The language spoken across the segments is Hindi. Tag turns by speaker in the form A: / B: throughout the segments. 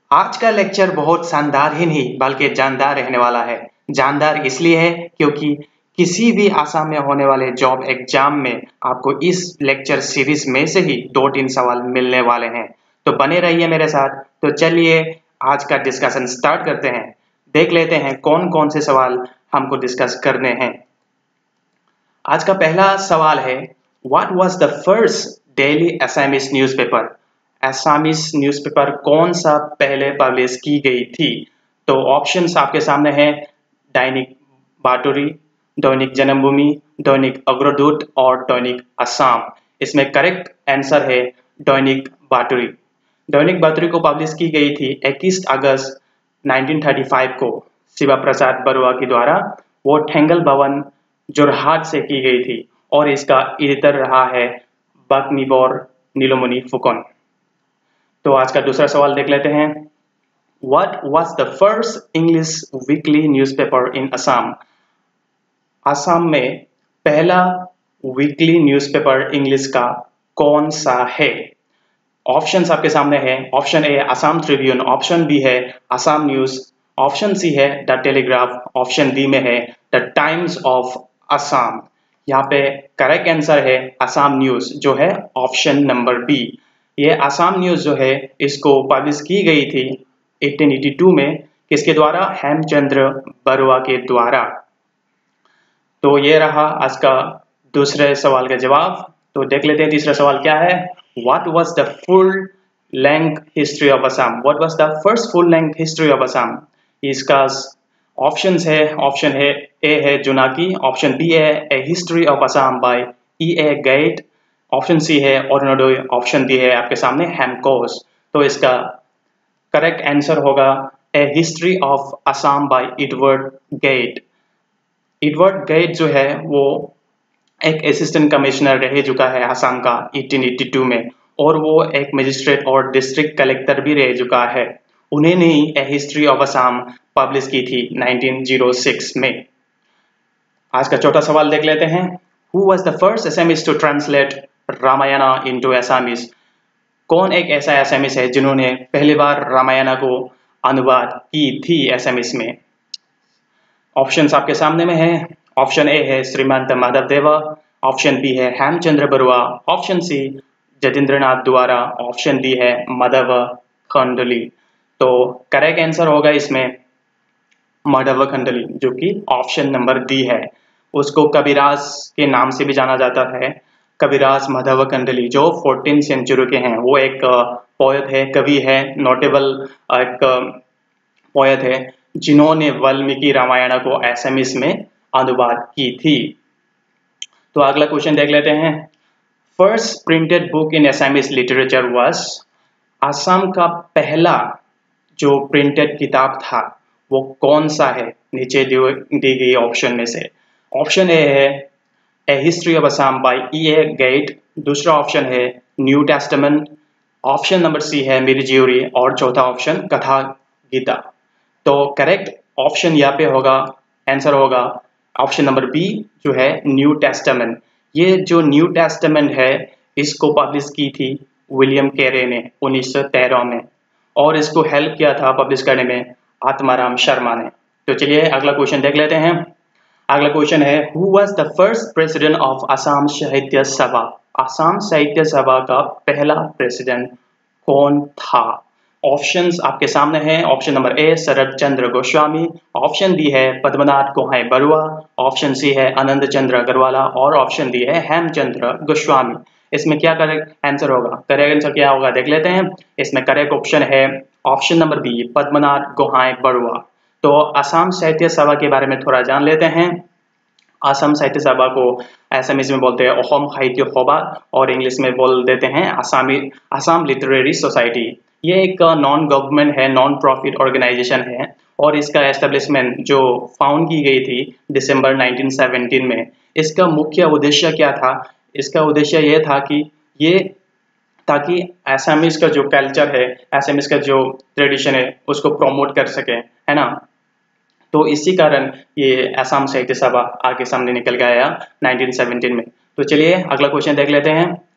A: आज का लेक्चर बहुत शानदार ही नहीं बल्कि जानदार रहने वाला है। जानदार इसलिए है क्योंकि किसी भी आसाम में होने वाले जॉब एग्जाम में आपको इस लेक्चर सीरीज में से ही 2-3 सवाल मिलने वाले हैं। तो बने रहिए मेरे साथ। तो चलिए आज का डिस्कशन स्टार्ट करते हैं। देख लेते हैं कौन कौन से सवाल हमको डिस्कस करने हैं। आज का पहला सवाल है, what was the first daily Assamese newspaper? Assamese newspaper कौन सा पहले पब्लिश की गई थी? तो ऑप्शंस आपके सामने हैं, दैनिक बाटुरी, दैनिक जन्मभूमि, दैनिक अग्रदूत और दैनिक असम। इसमें करेक्ट आंसर है दैनिक बाटुरी। दैनिक बाटुरी को पब्लिश की गई थी 21 अगस्त 1935 को शिवा प्रसाद बरुआ के द्वारा। वो ठेंगल भवन जोरहाट से की गई थी और इसका एडिटर रहा है बकनिबोर नीलोमणि फुकन। तो आज का दूसरा सवाल देख लेते हैं। What was the first English weekly newspaper in Assam? Assam में पहला वीकली न्यूज़पेपर इंग्लिश का कौन सा है? ऑप्शंस आपके सामने हैं। Option A Assam Tribune, option B है असम न्यूज, ऑप्शन सी है द टेलीग्राफ, ऑप्शन डी में है द टाइम्स ऑफ असम। यहाँ पे करेक्ट आंसर है असम न्यूज, जो है ऑप्शन नंबर बी। ये असम न्यूज जो है इसको पब्लिश की गई थी 1882 में, किसके द्वारा? हेमचंद्र बरुआ के द्वारा। तो ये रहा आज का दूसरे सवाल का जवाब। तो देख लेते हैं तीसरा सवाल क्या है। What was the full length history of Assam? What was the first full length history of Assam? इसका ऑप्शंस है, ऑप्शन है ए है जुनाकी, ऑप्शन बी है a history of Assam by E.A. Gait, option C है अरुणोदय, ऑप्शन डी है आपके सामने हेमकोश। तो इसका करेक्ट आंसर होगा a history of Assam by Edward Gait. Edward Gait जो है वो एक असिस्टेंट कमिश्नर रह चुका है असम का 1882 में, और वो एक मजिस्ट्रेट और डिस्ट्रिक्ट कलेक्टर भी रह चुका है। उन्हें ने ही a history of Assam publish की थी 1906 में। आज का चौथा सवाल देख लेते हैं। Who was the first Assamese to translate Ramayana into Assamese? कौन एक ऐसा असमीज है जिन्होंने पहली बार रामायणा को अनुवाद की थी असमीज में? ऑप्शंस आपके सामने में है। ऑप्शन ए है श्रीमंत माधव देवा, ऑप्शन बी है Hemchandra Barua, option C Jatindranath Duwara, option D है माधव खंडली। तो करेक्ट आंसर होगा इसमें माधव खंडली, जो कि ऑप्शन नंबर डी है। उसको कबीराज के नाम से भी जाना जाता है, कबीराज माधव खंडली, जो 14th सेंचुरी के हैं। वो एक पोएट है, कवि है, नोटेबल एक पोएट है जिन्होंने वाल्मीकि रामायण को असमीज में अनुवाद की थी। तो अगला क्वेश्चन देख लेते हैं। First printed book in Assamese literature was? Assam का पहला जो प्रिंटेड किताब था वो कौन सा है? नीचे दी गई ऑप्शन में से। ऑप्शन ए है a history of Assam by E.A. Gait, दूसरा ऑप्शन है new testament, option number C है मिर्ज्यूरी, और चौथा ऑप्शन कथा गीता। तो करेक्ट ऑप्शन यहाँ पे होगा, आंसर होगा ऑप्शन नंबर बी, जो है न्यू टेस्टामेंट। ये जो न्यू टेस्टामेंट है इसको पब्लिश की थी विलियम कैरे ने 1913 में, और इसको हेल्प किया था पब्लिश करने में आत्माराम शर्मा ने। तो चलिए अगला क्वेश्चन देख लेते हैं। अगला क्वेश्चन है, who was the first president of Assam Sahitya Sabha? Assam Sahitya सभा का पहला प्रेसिडेंट कौन था? ऑप्शंस आपके सामने हैं। Option number A Sharad Chandra Goswami, option B है पद्मनाथ गोहाई बरुआ, ऑप्शन सी है आनंद चंद्र अग्रवाला, और ऑप्शन डी है हेमचंद्र गोस्वामी। इसमें क्या करेक्ट आंसर होगा? करेक्ट आंसर क्या होगा देख लेते हैं। इसमें करेक्ट ऑप्शन है option number B, Padmanath Gohain Barua. तो असम साहित्य सभा के बारे में थोड़ा जान लेते हैं। असम साहित्य सभा को असमीज में बोलते हैं असम साहित्य सभा, और इंग्लिश में बोल देते हैं असम लिटरेरी सोसाइटी। ये एक नॉन गवर्नमेंट है, नॉन प्रॉफिट ऑर्गेनाइजेशन है, और इसका एस्टेब्लिशमेंट जो फाउंड की गई थी दिसंबर 1917 में। इसका मुख्य उद्देश्य क्या था? इसका उद्देश्य ये था कि ये ताकि असमीज का जो कल्चर है, असमीज का जो ट्रेडिशन है उसको प्रमोट कर सके, है ना। तो इसी कारण ये असम साहित्य सभा आगे सामने निकल के आया 1917 में। तो चलिए अगला क्वेश्चन देख लेते हैं।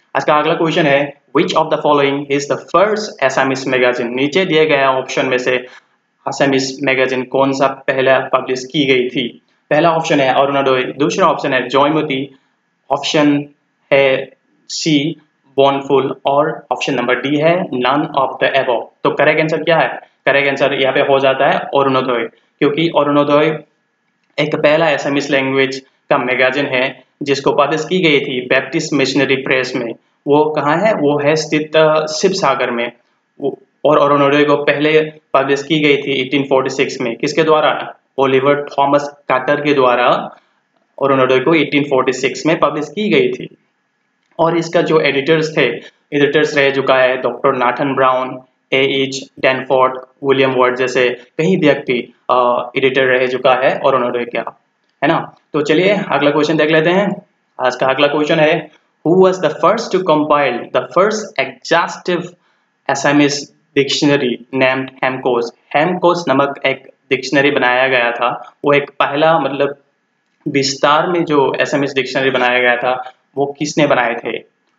A: आज का अगला क्वेश्चन है which of the following is the first Assamese magazine. नीचे दिए गए ऑप्शन में से एसामिस मैगजीन कौन सा पहला पब्लिश की गई थी। पहला ऑप्शन है अरुणोदय, दूसरा ऑप्शन है जयमती, ऑप्शन है सी बोर्नफुल और ऑप्शन नंबर डी है नन ऑफ द एबव। तो करेक्ट आंसर क्या है? करेक्ट आंसर यहाँ पे हो जाता है अरुणोदय, क्योंकि अरुणोदय एक पहला एसामिस लैंग्वेज का मैगजीन है जिसको पब्लिश की गई थी बैप्टिस्ट मिशनरी प्रेस में। वो कहाँ है? वो है स्थित शिव सागर में। और अरुणोदय को पहले पब्लिश की गई थी 1846 में। किसके द्वारा? ओलिवर थॉमस कार्टर के द्वारा अरुणोदय को 1846 में पब्लिश की गई थी। और इसका जो एडिटर्स रह चुका है doctor Nathan Brown, A.H. Danforth, William Ward जैसे कई व्यक्ति एडिटर रह चुका है अरुणोदय का, है ना। तो चलिए अगला क्वेश्चन देख लेते हैं। आज का अगला क्वेश्चन है who was the first to compile the first exhaustive Assamese dictionary named Hemkosh. Hemkosh नामक एक डिक्शनरी बनाया गया था। वो एक पहला मतलब विस्तार में जो एसामिस डिक्शनरी बनाया गया था वो किसने बनाए थे?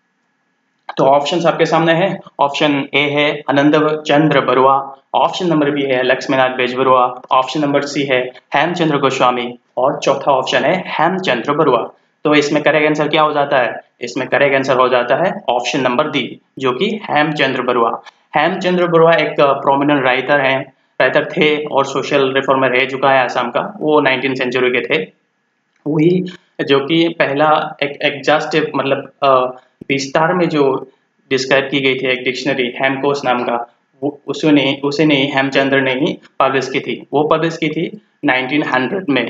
A: तो ऑप्शंस आपके सामने है। ऑप्शन ए है Anand Chandra Barua, option number B है Lakshminath Bezbaruah, option number C है हेमचंद्र गोस्वामी और चौथा ऑप्शन है हेमचंद्र बरुआ। तो इसमें करेक्ट आंसर क्या हो जाता है? इसमें करेक्ट आंसर हो जाता है ऑप्शन नंबर डी, जो कि हेमचंद्र बरुआ। हेमचंद्र बरुआ एक प्रोमिनेंट राइटर थे और सोशल रिफॉर्मर रह चुका है आसाम का। वो 19वीं सेंचुरी के थे। वही जो कि पहला एक एग्जॉस्टिव मतलब विस्तार में जो डिस्क्राइब की गई थी एक डिक्शनरी हेमकोश नाम का, उसे ने हेमचंद्र ने ही पब्लिश की थी। वो पब्लिश की थी 1900 में।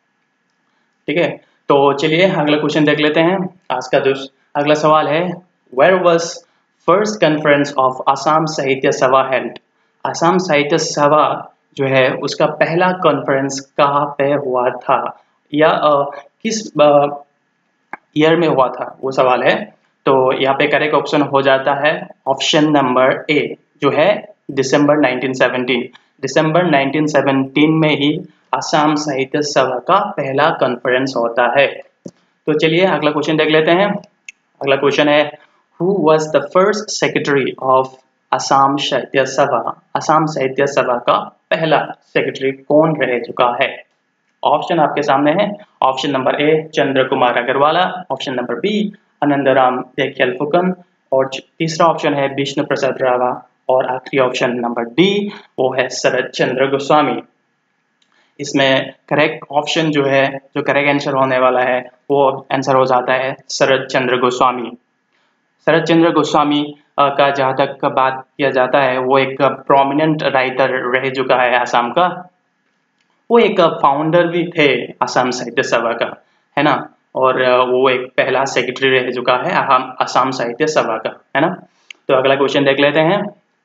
A: ठीक है, तो चलिए अगला क्वेश्चन देख लेते हैं। आज का अगला सवाल है where was first conference of Assam Sahitya Sabha held. Assam Sahitya सभा जो है उसका पहला कॉन्फ्रेंस कहाँ पे हुआ था या किस ईयर में हुआ था, वो सवाल है। तो यहाँ पे करेक्ट ऑप्शन हो जाता है ऑप्शन नंबर ए, जो है दिसंबर 1917। दिसंबर 1917 में ही आसाम साहित्य सभा का पहला कॉन्फ्रेंस होता है। तो चलिए अगला क्वेश्चन देख लेते हैं। अगला क्वेश्चन है who was the first secretary of Assam Sahitya Sabha. Assam Sahitya सभा का पहला सेक्रेटरी कौन रह चुका है? ऑप्शन आपके सामने है। Option number A Chandra Kumar Agarwala, option number B Anandaram Dhekial Phukan और तीसरा ऑप्शन है विष्णु प्रसाद रावा और आखिरी ऑप्शन नंबर डी वो है शरद चंद्र गोस्वामी। इसमें करेक्ट ऑप्शन जो है, जो करेक्ट आंसर होने वाला है वो आंसर हो जाता है शरद चंद्र गोस्वामी। शरद चंद्र गोस्वामी का जहाँ तक बात किया जाता है वो एक प्रोमिनेंट राइटर रह चुका है आसाम का। वो एक फाउंडर भी थे आसाम साहित्य सभा का, है ना। और वो एक पहला सेक्रेटरी रह चुका है आसाम साहित्य सभा का, है ना। तो अगला क्वेश्चन देख लेते हैं।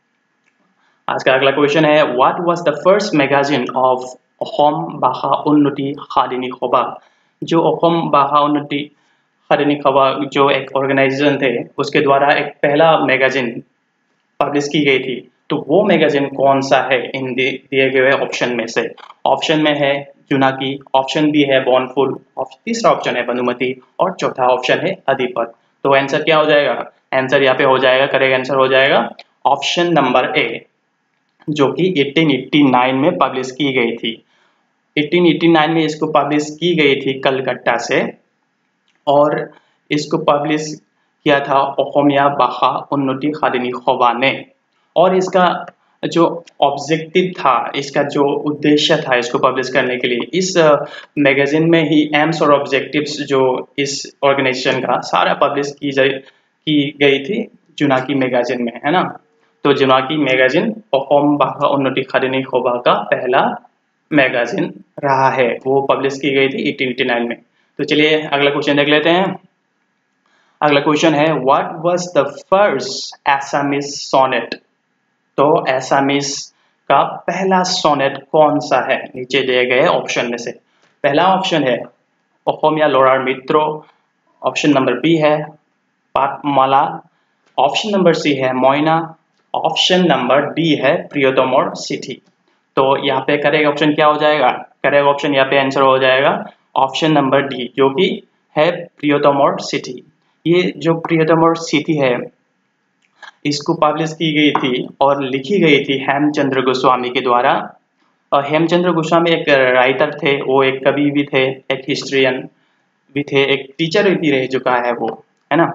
A: आज का अगला क्वेश्चन है what was the first magazine of अहोम बाहा उन्नति हादिनी खबा। जो अहोम बाहा उन्नति हादिनी खबा जो एक ऑर्गेनाइजेशन थे उसके द्वारा एक पहला मैगजीन पब्लिश की गई थी। तो वो मैगजीन कौन सा है इन दिए गए ऑप्शन में से? ऑप्शन में है जुनाकी, ऑप्शन बी है बोर्नफुल, तीसरा ऑप्शन है भानुमति और चौथा ऑप्शन है अधिपत। तो आंसर क्या हो जाएगा? आंसर यहाँ पे हो जाएगा, करेक्ट आंसर हो जाएगा ऑप्शन नंबर ए, जो कि 1889 में पब्लिश की गई थी। 1889 में इसको पब्लिश की गई थी कलकत्ता से और इसको पब्लिश किया था अहोमिया बाहा उन्नति हादिनी खबा ने। और इसका जो ऑब्जेक्टिव था, इसका जो उद्देश्य था इसको पब्लिश करने के लिए, इस मैगजीन में ही एम्स और ऑब्जेक्टिव्स जो इस ऑर्गेनाइजेशन का सारा पब्लिश की गई थी जुनाकी मैगजीन में, है ना। तो जुनाकी मैगजीन अहोम बाहा उन्नति हादिनी खबा का पहला मैगजीन रहा है, वो पब्लिश की गई थी 1889 में। तो चलिए अगला क्वेश्चन देख लेते हैं। अगला क्वेश्चन है what was the first Assamese sonnet. तो एसामिस का पहला सोनेट कौन सा है? नीचे दिए गए ऑप्शन में से पहला ऑप्शन है अहोमिया लोरार मित्रो, ऑप्शन नंबर बी है पाटमाला, ऑप्शन नंबर सी है मोइना, ऑप्शन नंबर डी है प्रियोतमोर सिटी। तो यहाँ पे करेक्ट ऑप्शन क्या हो जाएगा? करेक्ट ऑप्शन यहाँ पे आंसर हो जाएगा ऑप्शन नंबर डी, जो कि है प्रियोतमोर सिटी। ये जो प्रियतम सिटी है इसको पब्लिश की गई थी और लिखी गई थी हेमचंद्र गोस्वामी के द्वारा। और हेमचंद्र गोस्वामी एक राइटर थे, वो एक कवि भी थे, एक हिस्ट्रियन भी थे, एक टीचर भी रह चुका है वो, है ना।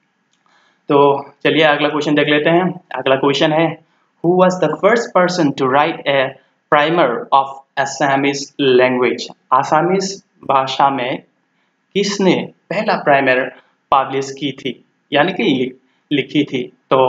A: तो चलिए अगला क्वेश्चन देख लेते हैं। अगला क्वेश्चन है who was the first person to write a primer of Assamese language. Assamese भाषा में किसने पहला प्राइमर पब्लिश की थी, यानी कि लिखी थी। तो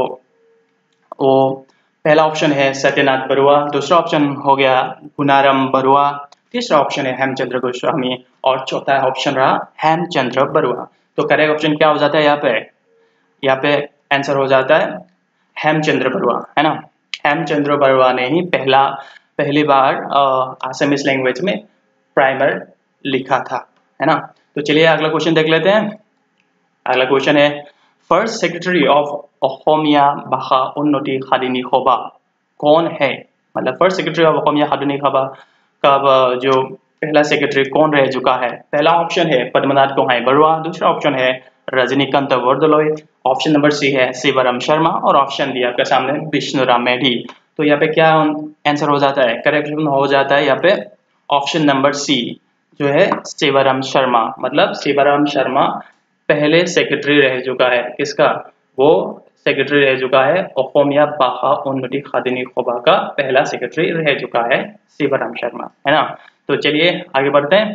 A: वो पहला ऑप्शन है सत्यनाथ बरुआ, दूसरा ऑप्शन हो गया गुनाराम बरुआ, तीसरा ऑप्शन है हेमचंद्र गोस्वामी और चौथा ऑप्शन रहा हेमचंद्र बरुआ। तो करेक्ट ऑप्शन क्या हो जाता है यहाँ पे आंसर हो जाता है हेमचंद्र बरुआ, है ना। हेमचंद्र बरुआ ने ही पहली बार असमीज लैंग्वेज में प्राइमर लिखा था, है ना। तो चलिए अगला क्वेश्चन देख लेते हैं। अगला क्वेश्चन है फर्स्ट सेक्रेटरी ऑफ অসমীয়া ভাষা উন্নতি সাধিনী সভা कौन है। मतलब first secretary of Asamiya Sadhini Sabha का जो पहला सेक्रेटरी कौन रह चुका है। पहला ऑप्शन है पद्मनाथ गोहाई बरुआ, दूसरा ऑप्शन है Rajanikanta Bardoloi, option number C है शिवराम शर्मा और ऑप्शन डी आपके सामने विष्णुराम मेढ़ी। तो यहाँ पे क्या आंसर हो जाता है, करेक्ट हो जाता है यहाँ पे ऑप्शन नंबर सी जो है शिवराम शर्मा। मतलब शिवराम शर्मा पहले सेक्रेटरी रह चुका है, किसका, वो सेक्रेटरी रह चुका है অসমীয়া ভাষা উন্নতি সাধিনী सभा का पहला सेक्रेटरी रह चुका है शिवराम शर्मा, है ना। तो चलिए आगे बढ़ते हैं।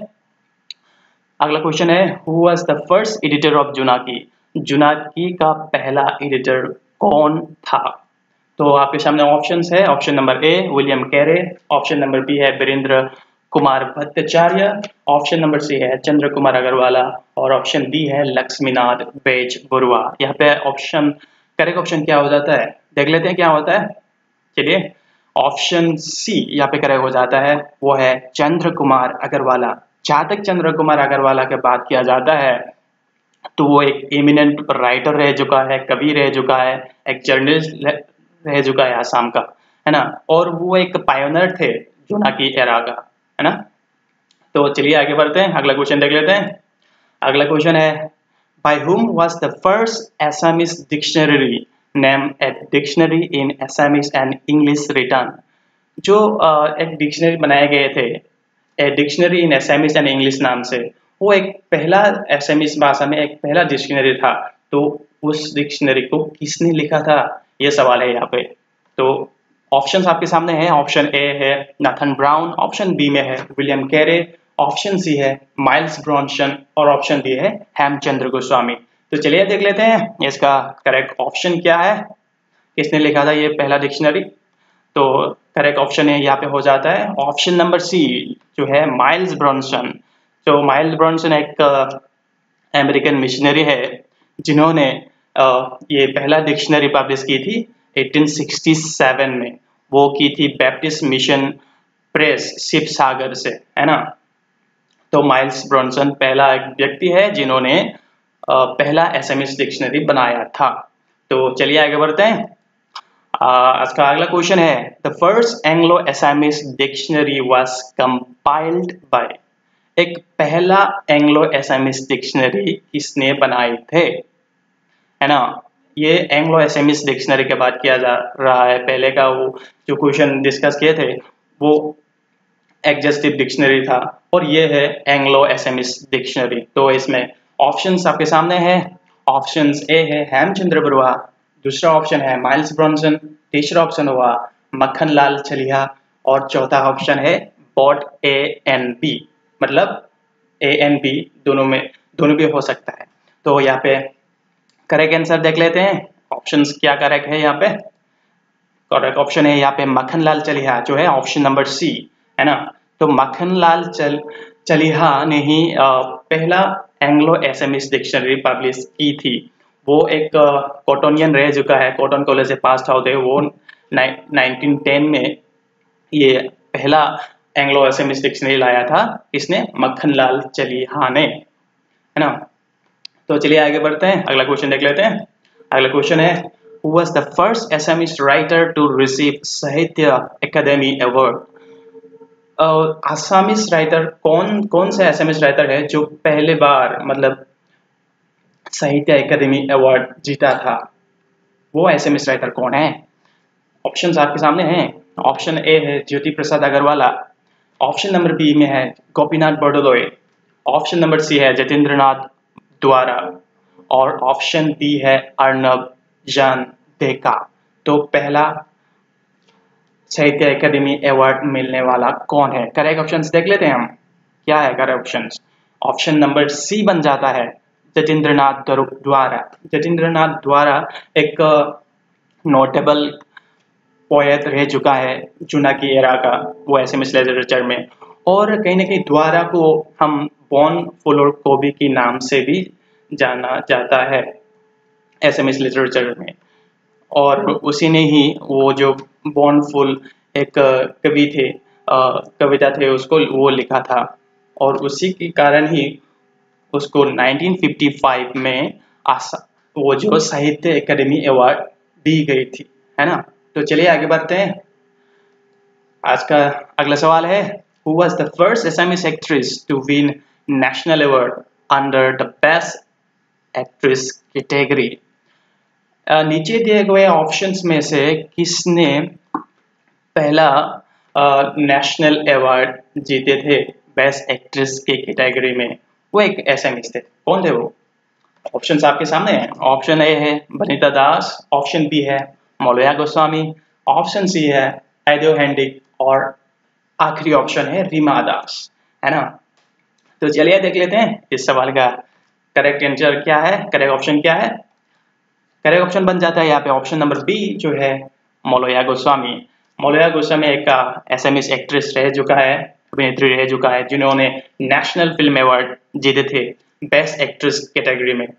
A: अगला क्वेश्चन है who was the first editor of Jonaki. Jonaki का पहला एडिटर कौन था। तो आपके सामने ऑप्शंस है, option number A William Carey, option number B है Virendra Kumar Bhattacharya, option number C है चंद्र कुमार अग्रवाला और ऑप्शन डी है लक्ष्मीनाथ बेज बरुआ। यहाँ पे ऑप्शन करेक्ट ऑप्शन क्या हो जाता है, देख लेते हैं क्या होता है। चलिए ऑप्शन सी यहाँ पे करेक्ट हो जाता है, वो है चंद्र कुमार अग्रवाला। जहाँ तक चंद्र कुमार अग्रवाला की बात किया जाता है तो वो एक एमिनेंट राइटर रह चुका है, कवि रह चुका है, एक जर्नलिस्ट रह चुका है आसाम का, है ना। और वो एक पायोनियर थे जुनाकी एरा का, है ना। तो चलिए आगे बढ़ते हैं, अगला क्वेश्चन देख लेते हैं। अगला क्वेश्चन है by whom was the first Assamese dictionary name a dictionary in Assamese and English written. जो एक डिक्शनरी बनाए गए थे a dictionary in Assamese and English नाम से, वो एक पहला Assamese भाषा में एक पहला डिक्शनरी था। तो उस डिक्शनरी को किसने लिखा था, ये सवाल है यहाँ पे। तो ऑप्शंस आपके सामने हैं, ऑप्शन ए है नाथन ब्राउन, ऑप्शन बी में है विलियम कैरे, ऑप्शन सी है माइल्स ब्रॉन्सन और ऑप्शन डी है हेमचंद्र गोस्वामी। तो चलिए देख लेते हैं इसका करेक्ट ऑप्शन क्या है, किसने लिखा था ये पहला डिक्शनरी। तो करेक्ट ऑप्शन है यहाँ पे हो जाता है ऑप्शन नंबर सी जो है माइल्स ब्रॉन्सन। तो माइल्स ब्रॉन्सन एक अमेरिकन मिशनरी है जिन्होंने ये पहला डिक्शनरी पब्लिश की थी 1867 में। वो की थी Baptist mission press Sivasagar से, है ना। तो माइल्स ब्रॉन्सन पहला एक व्यक्ति है जिन्होंने पहला Assamese डिक्शनरी बनाया था। तो चलिए आगे बढ़ते हैं। आज का अगला क्वेश्चन है the first Anglo Assamese dictionary was compiled by. एक पहला एंग्लो Assamese डिक्शनरी किसने बनाए थे, है ना। ये एंग्लो Assamese डिक्शनरी के बात किया जा रहा है। पहले का वो जो क्वेश्चन डिस्कस किए थे वो एग्जेस्टिव डिक्शनरी था और ये है एंग्लो Assamese डिक्शनरी। तो इसमें ऑप्शंस आपके सामने है, ऑप्शंस ए है हेमचंद्र बरुआ, दूसरा ऑप्शन है माइल्स ब्रॉन्सन, तीसरा ऑप्शन हुआ मक्खन लाल चलिहा और चौथा ऑप्शन है बॉट ए एन बी। मतलब ए एन बी दोनों भी हो सकता है। तो यहाँ पे करेक्ट आंसर देख लेते हैं, ऑप्शंस क्या करेक्ट है यहाँ पे। करेक्ट ऑप्शन है यहाँ पे मक्खन लाल चलिहा जो है ऑप्शन नंबर सी, है ना। तो मक्खन लाल चलिहा ने ही पहला एंग्लो Assamese डिक्शनरी पब्लिश की थी। वो एक कॉटोनियन रह चुका है, कॉटन कॉलेज से पास आउट है वो। 1910 में ये पहला एंग्लो Assamese डिक्शनरी लाया था, इसने मक्खन लाल चलिहा ने, है ना। तो चलिए आगे बढ़ते हैं, अगला क्वेश्चन देख लेते हैं। अगला क्वेश्चन है Who was the first Assamese writer to receive साहित्य अकादमी अवार्ड। आसामीज राइटर कौन से Assamese राइटर है जो पहले बार मतलब साहित्य अकादमी अवार्ड जीता था, वो एसएमएस राइटर कौन है? ऑप्शंस आपके सामने हैं। ऑप्शन ए है Jyoti Prasad Agarwala, option number B में है Gopinath Bardoloi, option number C है जतेंद्र नाथ द्वारा और ऑप्शन डी है अर्नब जान देका। तो पहला साहित्य अकादमी अवार्ड मिलने वाला कौन है? करेक्ट ऑप्शंस देख लेते हैं हम, क्या है correct options. Option number C बन जाता है जतेंद्र नाथ द्वारा। जतेंद्र नाथ द्वारा एक नोटेबल पोएट रह चुका है चुना की एरा का, वो एसएमएस लिटरेचर में, और कहीं ना कहीं द्वारा को हम बॉन फुलर कोबी के नाम से भी जाना जाता है एसएमएस लिटरेचर में। और उसी ने ही वो जो बॉन फुल एक कवि थे, कविता थे, उसको वो लिखा था और उसी के कारण ही उसको 1955 में वो जो साहित्य अकादमी अवार्ड दी गई थी, है ना। तो चलिए आगे बढ़ते हैं। आज का अगला सवाल है, who was the first Assamese actress to win national award under the best actress category. नीचे दिए गए ऑप्शंस में से किसने पहला नेशनल अवार्ड जीते थे बेस्ट एक्ट्रेस के कैटेगरी में? वो एक एसएमएस थे, कौन थे वो? ऑप्शंस आपके सामने हैं। ऑप्शन ए है बनीता दास, ऑप्शन बी है मौलया गोस्वामी, ऑप्शन सी है एडो हेंडिक और आखिरी ऑप्शन है रीमा दास, है ना। तो चलिए देख लेते हैं इस सवाल का करेक्ट आंसर क्या है, करेक्ट ऑप्शन क्या है। करेक्ट ऑप्शन बन जाता है यहाँ पे ऑप्शन नंबर बी जो है मौलया गोस्वामी। मौलया गोस्वामी एक एसएमएस एक्ट्रेस रह चुका है, अभिनेत्री रह चुका है, जिन्होंने नेशनल फिल्म अवार्ड जीते थे बेस्ट एक्ट्रेस कैटेगरी में।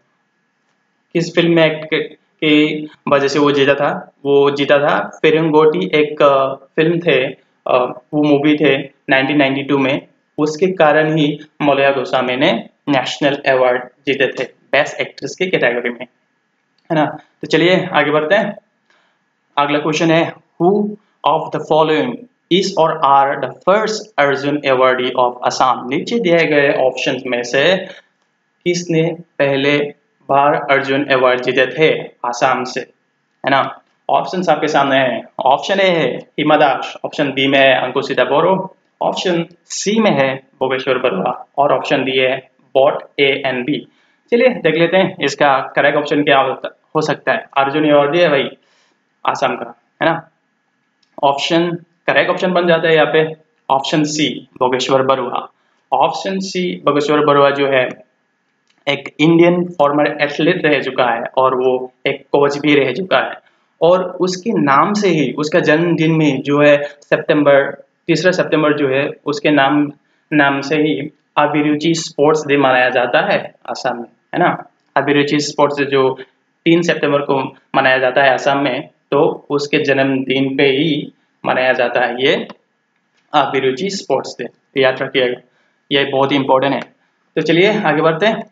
A: किस फिल्म में एक्ट की वजह से वो जीता था? वो जीता था फिरंगोटी, एक फिल्म थे, वो मूवी थे 1992 में, उसके कारण ही मौलया गोस्वामी ने नेशनल अवार्ड जीते थे बेस्ट एक्ट्रेस की कैटेगरी में, है ना। तो चलिए आगे बढ़ते हैं। अगला क्वेश्चन है, who of the following is और are the first Arjuna awardee of Assam. नीचे दिए गए ऑप्शंस में से किसने पहले बार अर्जुन अवार्ड जीते थे आसाम से, है ना। ऑप्शंस आपके सामने हैं। ऑप्शन ए है हिमा दास, ऑप्शन बी में है अंकुशिता बोरो, ऑप्शन सी में है भोगेश्वर बरुआ और ऑप्शन डी है बॉट ए एंड बी। चलिए देख लेते हैं इसका करेक्ट ऑप्शन क्या हो सकता है। अर्जुन अवार्ड है भाई आसाम का, है ना। ऑप्शन करेक्ट ऑप्शन बन जाता है यहाँ पे option C Bhogeswar Barua. Option C Bhogeswar Barua जो है एक इंडियन फॉर्मर एथलीट रह चुका है और वो एक कोच भी रह चुका है, और उसके नाम से ही उसका जन्मदिन में जो है तीसरा सितंबर जो है उसके नाम से ही अभिरुचि स्पोर्ट्स डे मनाया जाता है आसाम में, है ना। अभिरुचि स्पोर्ट्स डे जो 3 सितंबर को मनाया जाता है आसाम में, तो उसके जन्मदिन पे ही मनाया जाता है ये अभिरुचि स्पोर्ट्स डे, याद रखिएगा, ये बहुत ही इंपॉर्टेंट है। तो चलिए आगे बढ़ते हैं।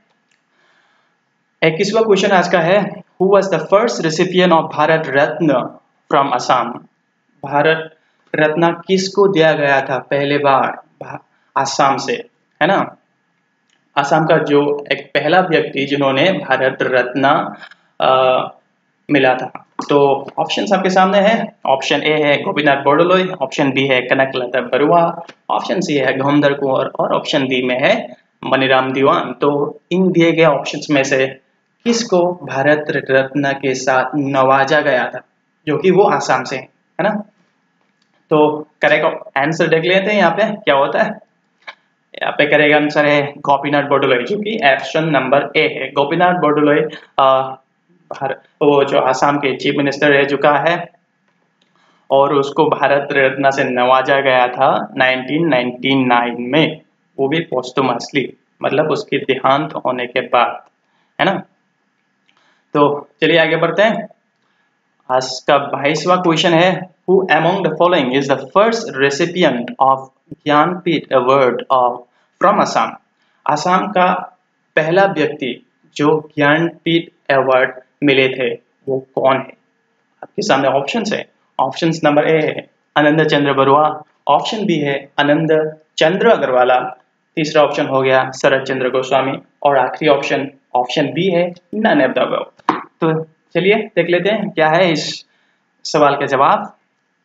A: 21वां क्वेश्चन आज का है, who was the first recipient of Bharat Ratna from Assam. Bharat Ratna किसको दिया गया था पहले बार आसाम से, है ना। आसाम का जो एक पहला व्यक्ति जिन्होंने भारत रत्न मिला था। तो ऑप्शंस आपके सामने हैं। ऑप्शन ए है गोपीनाथ बरदलोई, ऑप्शन बी है कनकलता बरुआ, ऑप्शन सी है घुमंदर कुंवर और ऑप्शन डी में है मनीराम दीवान। तो इन दिए गए ऑप्शंस में से किसको भारत रत्न के साथ नवाजा गया था, जो कि वो आसाम से है ना। तो करेक्ट आंसर देख लेते हैं यहाँ पे क्या होता है। यहाँ पे करेक्ट आंसर है गोपीनाथ बरदलोई, जो कि ऑप्शन नंबर ए है। गोपीनाथ बरदलोई वो जो आसाम के चीफ मिनिस्टर रह चुका है और उसको भारत रत्न से नवाजा गया था 1999 में, वो भी पोस्टमसली, मतलब उसके देहांत होने के बाद, है ना। तो चलिए आगे बढ़ते हैं। आज का 22वां क्वेश्चन है, who among the following is the first recipient of Jnanpith award from Assam. Assam का पहला व्यक्ति जो ज्ञानपीठ अवार्ड मिले थे वो कौन है? आपके सामने ऑप्शंस है। ऑप्शंस नंबर ए है आनंद चंद्र बरुआ, ऑप्शन बी है आनंद चंद्र अग्रवाला, तीसरा ऑप्शन हो गया शरद चंद्र गोस्वामी और आखिरी ऑप्शन ऑप्शन बी है नन ऑफ द अबव। तो चलिए देख लेते हैं क्या है इस सवाल का जवाब।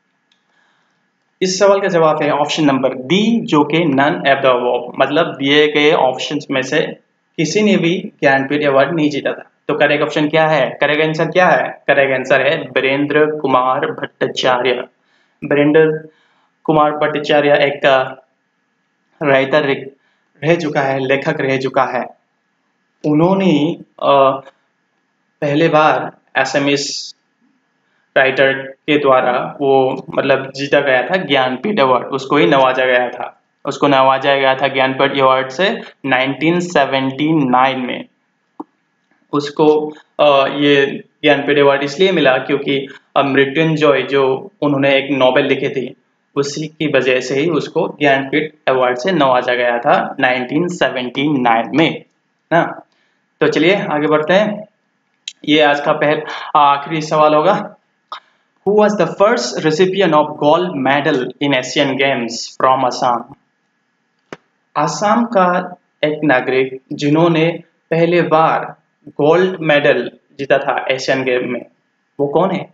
A: इस सवाल का जवाब है ऑप्शन नंबर डी, जो कि नन ऑफ द अबव, मतलब दिए गए ऑप्शंस में से किसी ने भी ज्ञानपीठ अवार्ड नहीं जीता था। तो करेक्ट ऑप्शन क्या है, करेक्ट आंसर क्या है? करेक्ट आंसर है बीरेंद्र कुमार भट्टाचार्य। बीरेंद्र कुमार भट्टाचार्य एक राइटर रह चुका है, लेखक रह चुका है। उन्होंने पहले बार एसएमएस राइटर के द्वारा वो मतलब जीता गया था ज्ञानपीठ अवार्ड, उसको ही नवाजा गया था। उसको नवाजा गया था ज्ञानपीठ अवार्ड से 1979 में। उसको ये ज्ञानपीठ अवार्ड इसलिए मिला क्योंकि मृत्युंजय जो उन्होंने एक नॉवेल लिखे थे, उसी की वजह से ही उसको ज्ञानपीठ अवार्ड से नवाजा गया था 1979 में ना। तो चलिए आगे बढ़ते हैं। ये आज का आखिरी सवाल होगा। Who was the first recipient of gold medal in Asian Games from Assam? Assam का एक नागरिक जिन्होंने पहले बार गोल्ड मेडल जीता था एशियन गेम में, वो कौन है?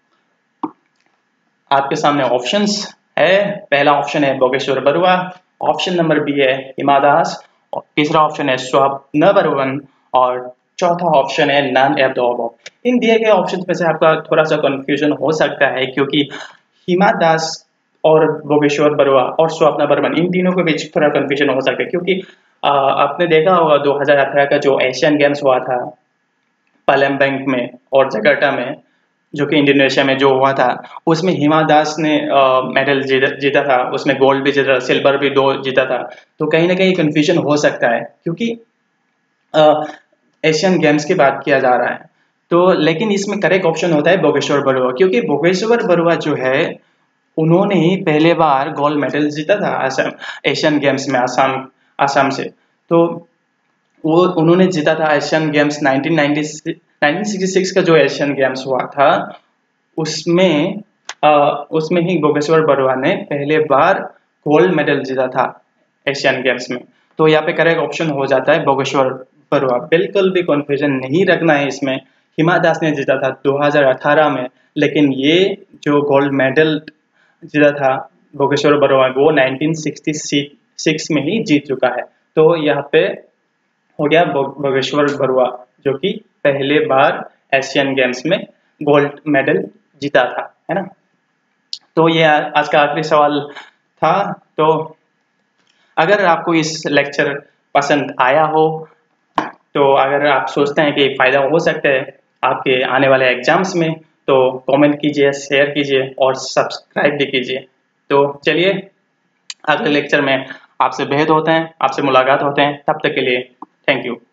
A: आपके सामने ऑप्शंस है। पहला ऑप्शन है Bhogeswar Barua, option number B है हिमा दास, और तीसरा ऑप्शन है स्वप्न बरुवन, और चौथा ऑप्शन है नन ऑफ द अबव। इन दिए गए ऑप्शन में से आपका थोड़ा सा कंफ्यूजन हो सकता है क्योंकि हिमा दास और बोगेश्वर बरुआ और स्वप्न बर्मन, इन तीनों के बीच थोड़ा कंफ्यूजन हो सकता है क्योंकि आपने देखा होगा 2018 का जो एशियन गेम्स हुआ था पालमबैंग में और जकार्ता में, जो कि इंडोनेशिया में जो हुआ था, उसमें हिमा दास ने मेडल जीता था। उसमें गोल्ड भी जीता था, सिल्वर भी 2 जीता था। तो कहीं ना कहीं कंफ्यूजन हो सकता है क्योंकि एशियन गेम्स की बात किया जा रहा है। तो लेकिन इसमें करेक्ट ऑप्शन होता है बोगेश्वर बरुआ, क्योंकि बोगेश्वर बरुआ जो है उन्होंने ही पहले बार गोल्ड मेडल जीता था असम एशियन गेम्स में, असम से। तो वो उन्होंने जीता था एशियन गेम्स 1966 का जो एशियन गेम्स हुआ था, उसमें उसमें ही बोगेश्वर बरुआ ने पहले बार गोल्ड मेडल जीता था एशियन गेम्स में। तो यहाँ पे करेक्ट ऑप्शन हो जाता है बोगेश्वर बरुआ। बिल्कुल भी कंफ्यूजन नहीं रखना है इसमें। हिमा दास ने जीता था 2018 में, लेकिन ये जो गोल्ड मेडल जीता था बोगेश्वर बरुआ वो 1966 में ही जीत चुका है। तो यहाँ पे हो गया बोगेश्वर बरुआ जो कि पहले बार एशियन गेम्स में गोल्ड मेडल जीता था, है ना। तो ये आज का आखिरी सवाल था। तो अगर आपको इस लेक्चर पसंद आया हो, तो अगर आप सोचते हैं कि फायदा हो सकता है आपके आने वाले एग्जाम्स में, तो कमेंट कीजिए, शेयर कीजिए और सब्सक्राइब भी कीजिए। तो चलिए अगले लेक्चर में आपसे भेंट होते हैं, आपसे मुलाकात होते हैं। तब तक के लिए थैंक यू।